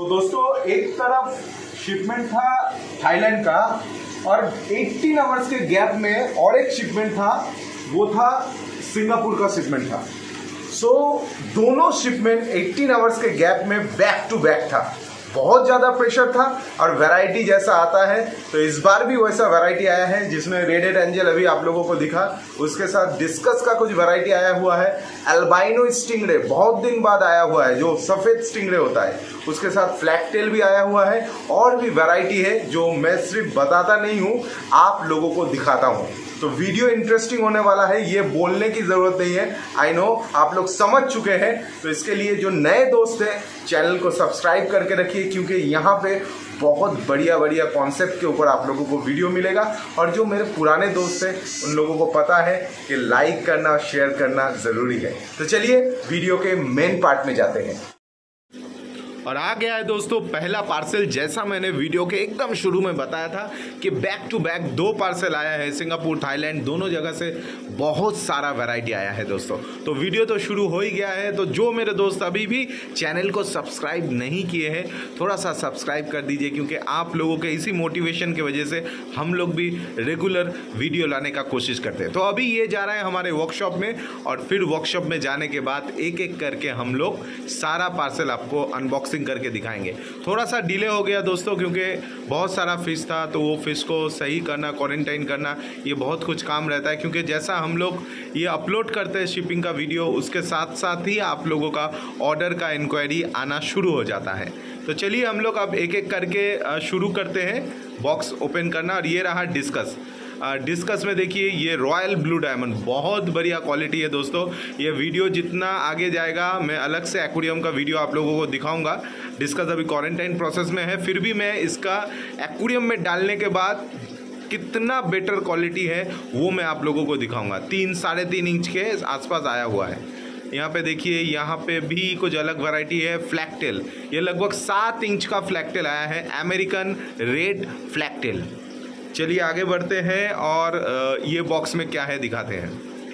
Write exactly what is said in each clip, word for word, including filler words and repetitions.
दोस्तों एक तरफ शिपमेंट था थाईलैंड का और अठारह आवर्स के गैप में और एक शिपमेंट था, वो था सिंगापुर का शिपमेंट था। सो so, दोनों शिपमेंट अठारह आवर्स के गैप में बैक टू बैक था। बहुत ज़्यादा प्रेशर था और वैरायटी जैसा आता है तो इस बार भी वैसा वैरायटी आया है, जिसमें रेडेड एंजल अभी आप लोगों को दिखा, उसके साथ डिस्कस का कुछ वैरायटी आया हुआ है। अल्बाइनो स्टिंगरे बहुत दिन बाद आया हुआ है, जो सफ़ेद स्टिंगरे होता है, उसके साथ फ्लैग टेल भी आया हुआ है। और भी वैरायटी है जो मैं सिर्फ बताता नहीं हूँ, आप लोगों को दिखाता हूँ। तो वीडियो इंटरेस्टिंग होने वाला है, ये बोलने की ज़रूरत नहीं है, आई नो आप लोग समझ चुके हैं। तो इसके लिए जो नए दोस्त हैं चैनल को सब्सक्राइब करके रखिए, क्योंकि यहाँ पे बहुत बढ़िया बढ़िया कॉन्सेप्ट के ऊपर आप लोगों को वीडियो मिलेगा। और जो मेरे पुराने दोस्त हैं उन लोगों को पता है कि लाइक करना शेयर करना ज़रूरी है। तो चलिए वीडियो के मेन पार्ट में जाते हैं। और आ गया है दोस्तों पहला पार्सल। जैसा मैंने वीडियो के एकदम शुरू में बताया था कि बैक टू बैक दो पार्सल आया है, सिंगापुर थाईलैंड दोनों जगह से बहुत सारा वैरायटी आया है दोस्तों। तो वीडियो तो शुरू हो ही गया है, तो जो मेरे दोस्त अभी भी चैनल को सब्सक्राइब नहीं किए हैं थोड़ा सा सब्सक्राइब कर दीजिए, क्योंकि आप लोगों के इसी मोटिवेशन की वजह से हम लोग भी रेगुलर वीडियो लाने का कोशिश करते हैं। तो अभी ये जा रहा है हमारे वर्कशॉप में, और फिर वर्कशॉप में जाने के बाद एक एक करके हम लोग सारा पार्सल आपको अनबॉक्सिंग करके दिखाएंगे। थोड़ा सा डिले हो गया दोस्तों, क्योंकि बहुत सारा फिश था, तो वो फिश को सही करना, क्वारंटाइन करना, ये बहुत कुछ काम रहता है। क्योंकि जैसा हम लोग ये अपलोड करते हैं शिपिंग का वीडियो, उसके साथ साथ ही आप लोगों का ऑर्डर का इंक्वायरी आना शुरू हो जाता है। तो चलिए हम लोग अब एक एक करके शुरू करते हैं बॉक्स ओपन करना। और ये रहा डिस्कस। डिस्कस में देखिए ये रॉयल ब्लू डायमंड बहुत बढ़िया क्वालिटी है दोस्तों। ये वीडियो जितना आगे जाएगा मैं अलग से एक्वेरियम का वीडियो आप लोगों को दिखाऊंगा। डिस्कस अभी क्वारंटाइन प्रोसेस में है, फिर भी मैं इसका एक्वेरियम में डालने के बाद कितना बेटर क्वालिटी है वो मैं आप लोगों को दिखाऊंगा। तीन साढ़े तीन इंच के आसपास आया हुआ है। यहाँ पे देखिए, यहाँ पे भी कुछ अलग वैरायटी है। फ्लैगटेल, ये लगभग सात इंच का फ्लैगटेल आया है, अमेरिकन रेड फ्लैगटेल। चलिए आगे बढ़ते हैं और ये बॉक्स में क्या है दिखाते हैं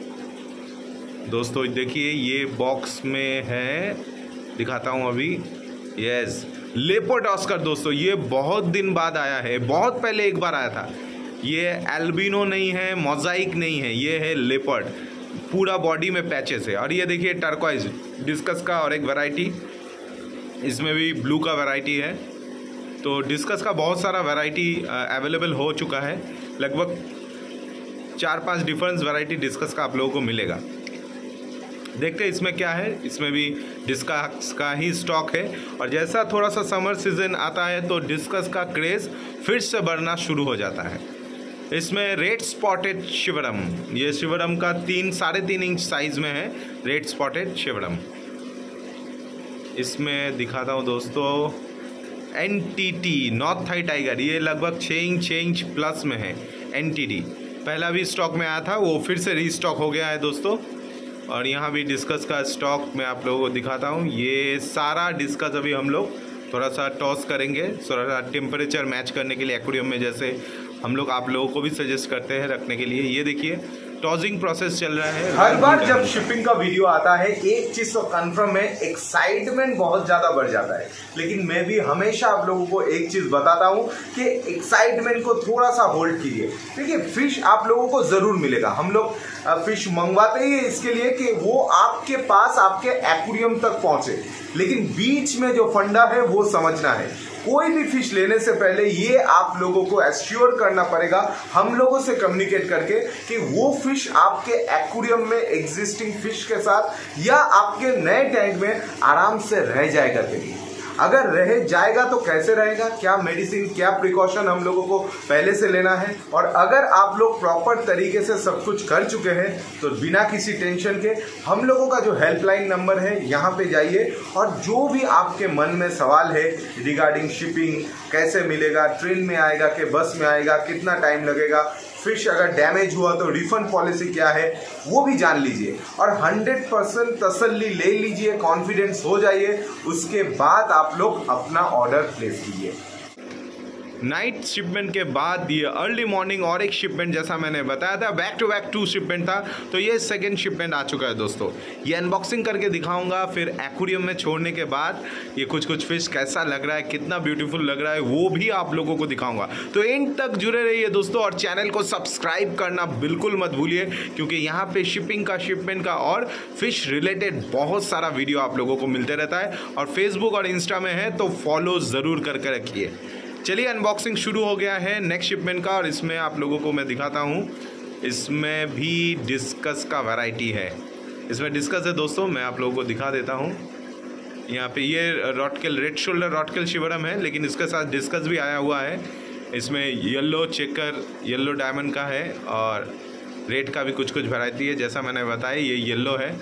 दोस्तों। देखिए ये बॉक्स में है, दिखाता हूँ अभी। यस, लेपर्ड ऑस्कर दोस्तों, ये बहुत दिन बाद आया है, बहुत पहले एक बार आया था। ये एल्बिनो नहीं है, मोजाइक नहीं है, ये है लेपर्ड, पूरा बॉडी में पैचेस है। और ये देखिए टर्क्वाइज डिस्कस का और एक वैरायटी, इसमें भी ब्लू का वैरायटी है। तो डिस्कस का बहुत सारा वैरायटी अवेलेबल हो चुका है, लगभग चार पांच डिफरेंट वैरायटी डिस्कस का आप लोगों को मिलेगा। देखते हैं इसमें क्या है। इसमें भी डिस्कस का ही स्टॉक है। और जैसा थोड़ा सा समर सीजन आता है तो डिस्कस का क्रेज़ फिर से बढ़ना शुरू हो जाता है। इसमें रेड स्पॉटेड शिवरम, ये शिवरम का तीन साढ़े तीन इंच साइज़ में है, रेड स्पॉटेड शिवरम। इसमें दिखाता हूँ दोस्तों N T T north Thai tiger, ये लगभग छः इंच छः इंच प्लस में है। एन टी टी पहला भी स्टॉक में आया था, वो फिर से रीस्टॉक हो गया है दोस्तों। और यहाँ भी डिस्कस का स्टॉक मैं आप लोगों को दिखाता हूँ। ये सारा डिस्कस अभी हम लोग थोड़ा सा टॉस करेंगे, थोड़ा सा टेम्परेचर मैच करने के लिए एक्वेरियम में, जैसे हम लोग आप लोगों को भी सजेस्ट करते हैं रखने के लिए। ये देखिए टॉसिंग प्रोसेस चल रहा है। हर बार जब शिपिंग का वीडियो आता है एक चीज तो कंफर्म है, एक्साइटमेंट बहुत ज्यादा बढ़ जाता है। लेकिन मैं भी हमेशा आप लोगों को एक चीज बताता हूं कि एक्साइटमेंट को थोड़ा सा होल्ड कीजिए। देखिए फिश आप लोगों को जरूर मिलेगा, हम लोग फिश मंगवाते ही इसके लिए कि वो आपके पास आपके एक्वेरियम तक पहुंचे। लेकिन बीच में जो फंडा है वो समझना है। कोई भी फिश लेने से पहले ये आप लोगों को एश्योर करना पड़ेगा हम लोगों से कम्युनिकेट करके कि वो फिश आपके एक्वेरियम में एग्जिस्टिंग फिश के साथ या आपके नए टैंक में आराम से रह जाएगा। कहीं अगर रह जाएगा तो कैसे रहेगा, क्या मेडिसिन क्या प्रिकॉशन हम लोगों को पहले से लेना है। और अगर आप लोग प्रॉपर तरीके से सब कुछ कर चुके हैं तो बिना किसी टेंशन के हम लोगों का जो हेल्पलाइन नंबर है यहाँ पे जाइए, और जो भी आपके मन में सवाल है रिगार्डिंग शिपिंग, कैसे मिलेगा, ट्रेन में आएगा कि बस में आएगा, कितना टाइम लगेगा, फिश अगर डैमेज हुआ तो रिफंड पॉलिसी क्या है, वो भी जान लीजिए। और हंड्रेड परसेंट तसल्ली ले लीजिए, कॉन्फिडेंस हो जाइए, उसके बाद आप लोग अपना ऑर्डर प्लेस कीजिए। नाइट शिपमेंट के बाद ये अर्ली मॉर्निंग और एक शिपमेंट जैसा मैंने बताया था, back to back two shipment था, तो ये सेकंड शिपमेंट आ चुका है दोस्तों। ये अनबॉक्सिंग करके दिखाऊंगा, फिर एक्वेरियम में छोड़ने के बाद ये कुछ कुछ फिश कैसा लग रहा है, कितना ब्यूटीफुल लग रहा है, वो भी आप लोगों को दिखाऊंगा। तो एंड तक जुड़े रहिए दोस्तों, और चैनल को सब्सक्राइब करना बिल्कुल मत भूलिए, क्योंकि यहाँ पे शिपिंग का, शिपमेंट का और फिश रिलेटेड बहुत सारा वीडियो आप लोगों को मिलते रहता है। और फेसबुक और इंस्टा में है तो फॉलो ज़रूर करके रखिए। चलिए अनबॉक्सिंग शुरू हो गया है नेक्स्ट शिपमेंट का, और इसमें आप लोगों को मैं दिखाता हूँ, इसमें भी डिस्कस का वैरायटी है। इसमें डिस्कस है दोस्तों, मैं आप लोगों को दिखा देता हूँ। यहाँ पे ये रॉटकेल रेड शोल्डर रॉटकेल शिवरम है, लेकिन इसके साथ डिस्कस भी आया हुआ है। इसमें येलो चेकर येलो डायमंड का है, और रेड का भी कुछ कुछ वैरायटी है। जैसा मैंने बताया ये येलो है,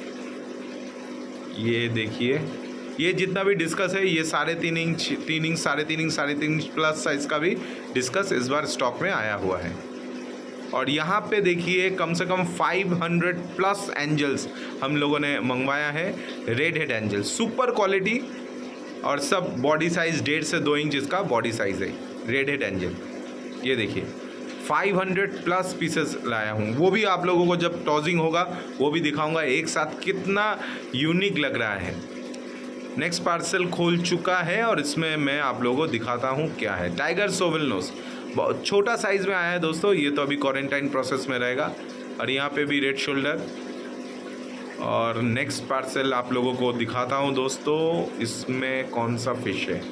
ये देखिए। ये जितना भी डिस्कस है ये साढ़े तीन इंच तीन इंच साढ़े तीन इंच साढ़े तीन इंच प्लस साइज़ का भी डिस्कस इस बार स्टॉक में आया हुआ है। और यहाँ पे देखिए कम से कम पाँच सौ प्लस एंजल्स हम लोगों ने मंगवाया है, red head angel, super quality, और सब बॉडी साइज़ डेढ़ से दो इंच इसका बॉडी साइज़ है, रेड हेड एंजल। ये देखिए पाँच सौ प्लस पीसेस लाया हूँ, वो भी आप लोगों को जब टॉजिंग होगा वो भी दिखाऊंगा एक साथ, कितना यूनिक लग रहा है। नेक्स्ट पार्सल खोल चुका है, और इसमें मैं आप लोगों को दिखाता हूँ क्या है। टाइगर सोवेल नोज बहुत छोटा साइज़ में आया है दोस्तों, ये तो अभी क्वारंटाइन प्रोसेस में रहेगा। और यहाँ पे भी रेड शोल्डर। और नेक्स्ट पार्सल आप लोगों को दिखाता हूँ दोस्तों, इसमें कौन सा फिश है।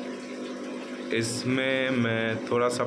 इसमें मैं थोड़ा सा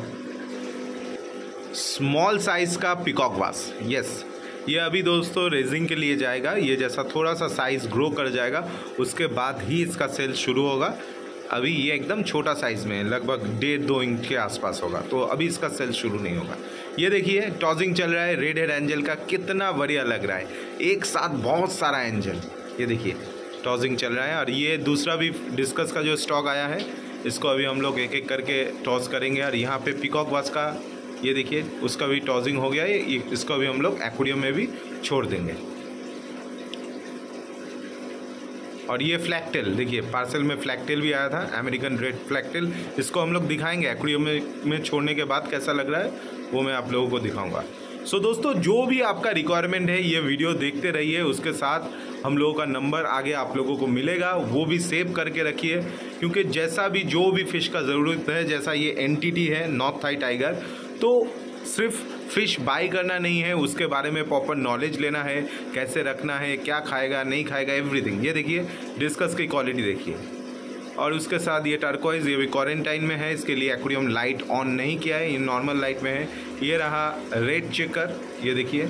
स्मॉल साइज़ का पिकॉक बास, यस, ये अभी दोस्तों रेजिंग के लिए जाएगा। ये जैसा थोड़ा सा साइज़ ग्रो कर जाएगा उसके बाद ही इसका सेल शुरू होगा। अभी ये एकदम छोटा साइज़ में लगभग डेढ़ दो इंच के आसपास होगा, तो अभी इसका सेल शुरू नहीं होगा। ये देखिए टॉजिंग चल रहा है रेड हेड एंजल का, कितना बढ़िया लग रहा है, एक साथ बहुत सारा एंजल। ये देखिए टॉजिंग चल रहा है। और ये दूसरा भी डिस्कस का जो स्टॉक आया है, इसको अभी हम लोग एक एक करके टॉस करेंगे। और यहाँ पे पिकॉक बास का ये देखिए उसका भी टॉजिंग हो गया है, ये इसको भी हम लोग एक्वेरियम में भी छोड़ देंगे। और ये फ्लैगटेल देखिए, पार्सल में फ्लैगटेल भी आया था, अमेरिकन रेड फ्लैगटेल, इसको हम लोग दिखाएंगे एक्वेरियम में, में छोड़ने के बाद कैसा लग रहा है वो मैं आप लोगों को दिखाऊंगा। सो so, दोस्तों जो भी आपका रिक्वायरमेंट है ये वीडियो देखते रहिए, उसके साथ हम लोगों का नंबर आगे आप लोगों को मिलेगा, वो भी सेव करके रखिए, क्योंकि जैसा भी जो भी फ़िश का ज़रूरत है, जैसा ये एंटिटी है नॉर्थ थाई टाइगर, तो सिर्फ फ़िश बाई करना नहीं है, उसके बारे में प्रॉपर नॉलेज लेना है, कैसे रखना है, क्या खाएगा नहीं खाएगा, एवरीथिंग। ये देखिए डिस्कस की क्वालिटी देखिए। और उसके साथ ये टर्कोइज, ये भी क्वारंटाइन में है, इसके लिए एक्वेरियम लाइट ऑन नहीं किया है, ये नॉर्मल लाइट में है। ये रहा रेड चेकर, ये देखिए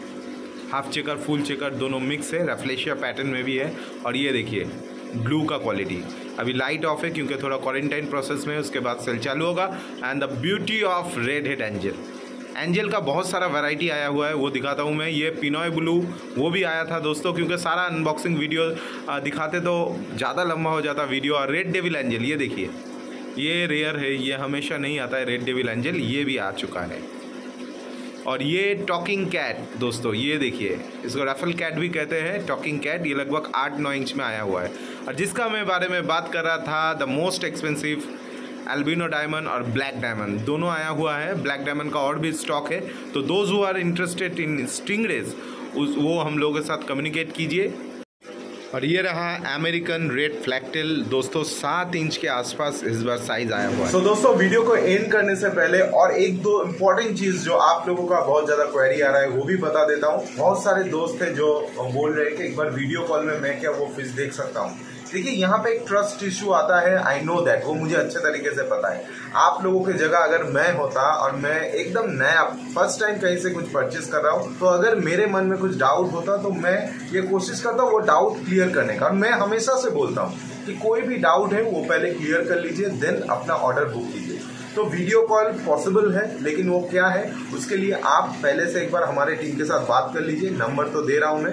हाफ चेकर फुल चेकर दोनों मिक्स है, रफ्लेशिया पैटर्न में भी है। और ये देखिए ब्लू का क्वालिटी, अभी लाइट ऑफ है क्योंकि थोड़ा क्वारंटाइन प्रोसेस में है, उसके बाद सेल चालू होगा। And the beauty of red head angel, angel का बहुत सारा वैरायटी आया हुआ है, वो दिखाता हूँ मैं। ये पिनॉय ब्लू वो भी आया था दोस्तों, क्योंकि सारा अनबॉक्सिंग वीडियो दिखाते तो ज़्यादा लंबा हो जाता वीडियो। और रेड डेविल एंजल ये देखिए, ये रेयर है, ये हमेशा नहीं आता है रेड डेविल एंजल, ये भी आ चुका है। और ये टॉकिंग कैट दोस्तों, ये देखिए इसको रफल कैट भी कहते हैं, टॉकिंग कैट, ये लगभग आठ नौ इंच में आया हुआ है। और जिसका मैं बारे में बात कर रहा था, the most expensive albino diamond और ब्लैक डायमंड दोनों आया हुआ है। ब्लैक डायमंड का और भी स्टॉक है, तो those who are interested in stingrays उस वो हम लोगों के साथ कम्युनिकेट कीजिए। और ये रहा अमेरिकन रेड फ्लैगटेल दोस्तों, सात इंच के आसपास इस बार साइज आया हुआ है। so, दोस्तों वीडियो को एंड करने से पहले और एक दो इम्पोर्टेंट चीज जो आप लोगों का बहुत ज्यादा क्वेरी आ रहा है वो भी बता देता हूँ। बहुत सारे दोस्त हैं जो बोल रहे हैं कि एक बार वीडियो कॉल में मैं क्या वो फिश देख सकता हूँ। देखिए यहाँ पे एक ट्रस्ट इशू आता है, आई नो दैट, वो मुझे अच्छे तरीके से पता है। आप लोगों की जगह अगर मैं होता और मैं एकदम नया फर्स्ट टाइम कहीं से कुछ परचेस कर रहा हूँ, तो अगर मेरे मन में कुछ डाउट होता तो मैं ये कोशिश करता हूँ वो डाउट क्लियर करने का। और मैं हमेशा से बोलता हूँ कि कोई भी डाउट है वो पहले क्लियर कर लीजिए, देन अपना ऑर्डर बुक कीजिए। तो वीडियो कॉल पॉसिबल है, लेकिन वो क्या है उसके लिए आप पहले से एक बार हमारे टीम के साथ बात कर लीजिए। नंबर तो दे रहा हूँ मैं,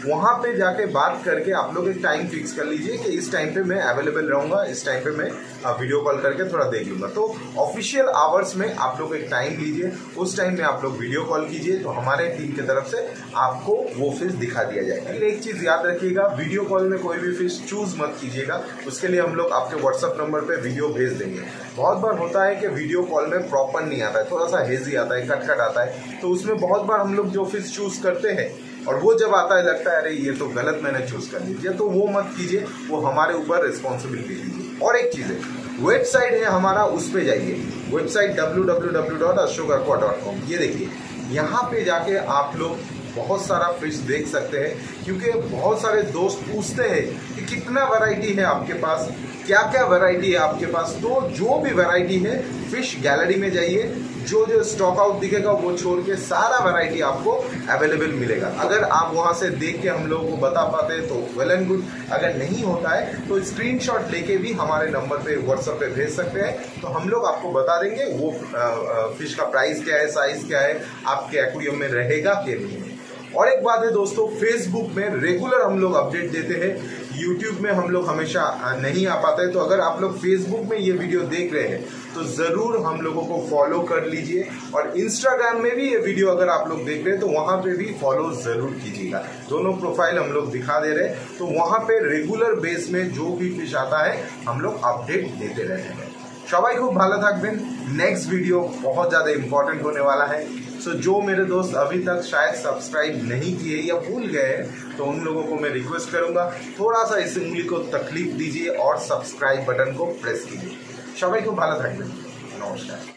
वहाँ पे जाके बात करके आप लोग एक टाइम फिक्स कर लीजिए कि इस टाइम पे मैं अवेलेबल रहूँगा, इस टाइम पे मैं वीडियो कॉल करके थोड़ा देख लूँगा। तो ऑफिशियल आवर्स में आप लोग एक टाइम लीजिए, उस टाइम में आप लोग वीडियो कॉल कीजिए, तो हमारे टीम की तरफ से आपको वो फिश दिखा दिया जाएगा। लेकिन एक चीज़ याद रखिएगा, वीडियो कॉल में कोई भी फिश चूज मत कीजिएगा, उसके लिए हम लोग आपके व्हाट्सएप नंबर पे वीडियो भेज देंगे। बहुत बार होता है कि वीडियो कॉल में प्रॉपर नहीं आता है, थोड़ा सा हेजी आता है, कट कट आता है, तो उसमें बहुत बार हम लोग जो फिश चूज करते हैं और वो जब आता है लगता है अरे ये तो गलत मैंने चूज कर लीजिए, तो वो मत कीजिए, वो हमारे ऊपर रिस्पॉन्सिबिलिटी लीजिए। और एक चीज़ है, वेबसाइट है हमारा, उस पे जाइए, website W W W dot Ashok aqua dot com. ये देखिए, यहाँ पे जाके आप लोग बहुत सारा फिश देख सकते हैं, क्योंकि बहुत सारे दोस्त पूछते हैं कि कितना वैरायटी है आपके पास, क्या क्या वैरायटी है आपके पास। तो जो भी वैरायटी है, फिश गैलरी में जाइए, जो जो स्टॉक आउट दिखेगा वो छोड़ के सारा वैरायटी आपको अवेलेबल मिलेगा। अगर आप वहां से देख के हम लोगों को बता पाते हैं तो वेल एंड गुड, अगर नहीं होता है तो स्क्रीनशॉट लेके भी हमारे नंबर पे व्हाट्सएप पे भेज सकते हैं, तो हम लोग आपको बता देंगे वो आ, आ, फिश का प्राइस क्या है, साइज क्या है, आपके एक्वेरियम में रहेगा कि नहीं। और एक बात है दोस्तों, फेसबुक में रेगुलर हम लोग अपडेट देते हैं, यूट्यूब में हम लोग हमेशा नहीं आ पाते, तो अगर आप लोग फेसबुक में ये वीडियो देख रहे हैं तो ज़रूर हम लोगों को फॉलो कर लीजिए, और इंस्टाग्राम में भी ये वीडियो अगर आप लोग देख रहे हैं तो वहाँ पे भी फॉलो ज़रूर कीजिएगा। दोनों प्रोफाइल हम लोग दिखा दे रहे हैं, तो वहाँ पे रेगुलर बेस में जो भी फिश आता है हम लोग अपडेट देते रहते हैं। সবাই খুব ভালো থাকবেন। नेक्स्ट वीडियो बहुत ज़्यादा इम्पोर्टेंट होने वाला है, सो जो मेरे दोस्त अभी तक शायद सब्सक्राइब नहीं किए या भूल गए हैं, तो उन लोगों को मैं रिक्वेस्ट करूंगा थोड़ा सा इस उंगली को तकलीफ दीजिए और सब्सक्राइब बटन को प्रेस कीजिए। सबाई खूब भालो थाकबेन। नमस्कार।